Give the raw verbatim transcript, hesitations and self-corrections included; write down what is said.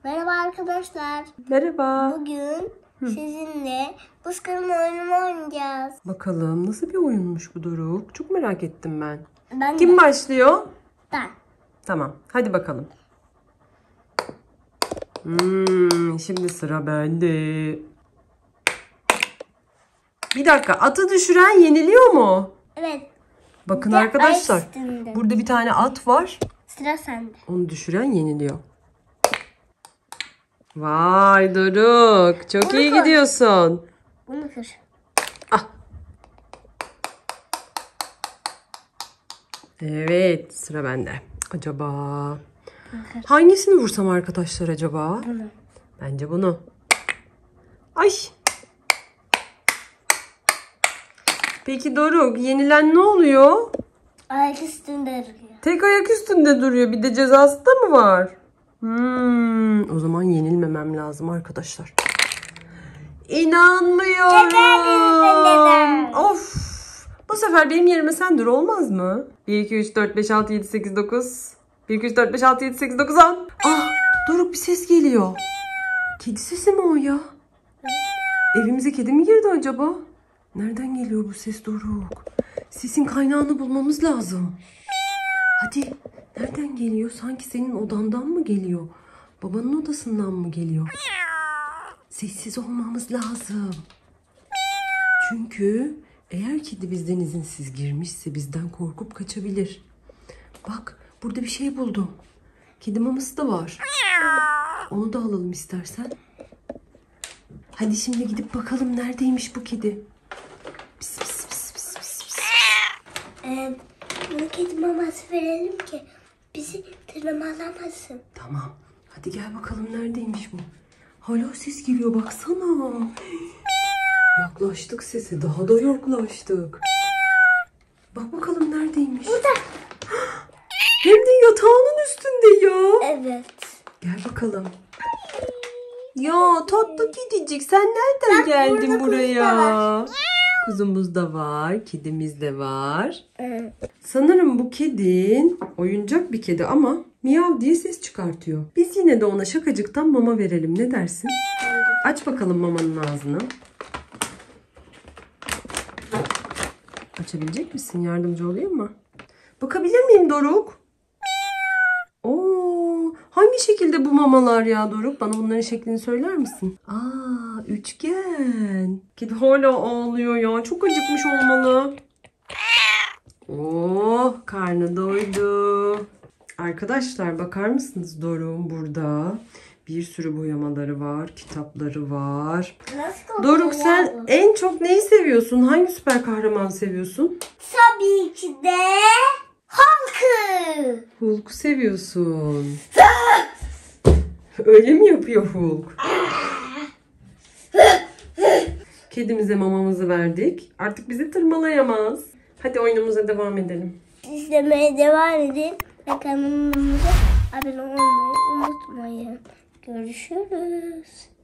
Merhaba arkadaşlar. Merhaba. Bugün Hı. sizinle buz kırma oyununu oynayacağız. Bakalım nasıl bir oyunmuş bu Doruk? Çok merak ettim ben. Ben Kim de. başlıyor? Ben. Tamam. Hadi bakalım. Hmm, şimdi sıra bende. Bir dakika. Atı düşüren yeniliyor mu? Evet. Bakın De arkadaşlar. Burada bir tane at var. Sıra sende. Onu düşüren yeniliyor. Vay Doruk. Çok Bunu iyi kır. gidiyorsun. Bunu kır. Ah. Evet, sıra bende. Acaba hangisini vursam arkadaşlar acaba? Bunu. Bence bunu. Ay. Peki Doruk, yenilen ne oluyor? Ayak üstünde duruyor. Tek ayak üstünde duruyor. Bir de cezası da mı var? Hmm, o zaman yenilmemem lazım arkadaşlar. İnanmıyorum. Of. Bu sefer benim yerime sen dur, olmaz mı? bir, iki, üç, dört, beş, altı, yedi, sekiz, dokuz. bir, iki, üç, dört, beş, altı, yedi, sekiz, dokuz, on. Ah, Doruk bir ses geliyor. Kedi sesi mi o ya? Evimize kedi mi girdi acaba? Nereden geliyor bu ses Doruk? Sesin kaynağını bulmamız lazım. Hadi. Nereden geliyor? Sanki senin odandan mı geliyor? Babanın odasından mı geliyor? Sessiz olmamız lazım. Çünkü eğer kedi bizden izinsiz girmişse bizden korkup kaçabilir. Bak, burada bir şey buldum. Kedi maması da var. Onu da alalım istersen. Hadi şimdi gidip bakalım neredeymiş bu kedi. Pis pis pis pis pis pis. Ee, bunu kedi maması verelim ki bizi tırmalamasın. Tamam. Hadi gel bakalım neredeymiş bu. Hala ses geliyor baksana. Yaklaştık sese. Daha da yaklaştık. Bak bakalım neredeymiş. Burada. Hem de yatağının üstünde ya. Evet. Gel bakalım. Ya tatlı kedicik, sen nereden Bak, geldin burada buraya? kuzu da Kuzumuz da var. Kedimiz de var. Evet. Sanırım bu kedin oyuncak bir kedi ama miyav diye ses çıkartıyor. Biz yine de ona şakacıktan mama verelim. Ne dersin? Aç bakalım mamanın ağzını. Açabilecek misin? Yardımcı olayım mı? Bakabilir miyim Doruk? Oo, hangi şekilde bu mamalar ya Doruk? Bana bunların şeklini söyler misin? Aa, üçgen. Kedi hala ağlıyor ya. Çok acıkmış olmalı. Oh, karnı doydu. Arkadaşlar bakar mısınız Doruk'un burada? Bir sürü boyamaları var, kitapları var. Nasıl Doruk sen en çok neyi seviyorsun? Hangi süper kahramanı seviyorsun? Tabii ki de Hulk'ı. Hulk'u seviyorsun. Öyle mi yapıyor Hulk? Kedimize mamamızı verdik. Artık bizi tırmalayamaz. Hadi oyunumuza devam edelim. İzlemeye devam edin ve kanalımıza abone olmayı unutmayın. Görüşürüz.